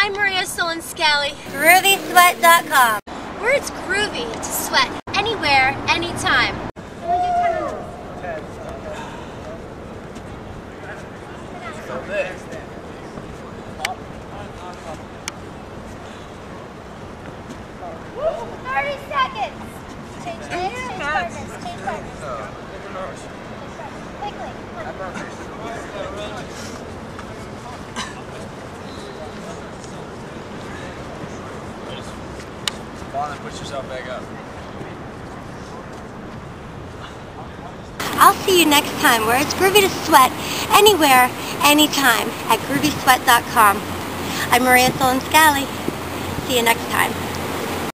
I'm Maria Sollon. GroovySweat.com, where it's groovy to sweat anywhere, anytime. So this. 30 seconds. Change partners. Quickly. Fall and push yourself back up. I'll see you next time where it's groovy to sweat anywhere, anytime at GroovySweat.com. I'm Maria Sollon. See you next time.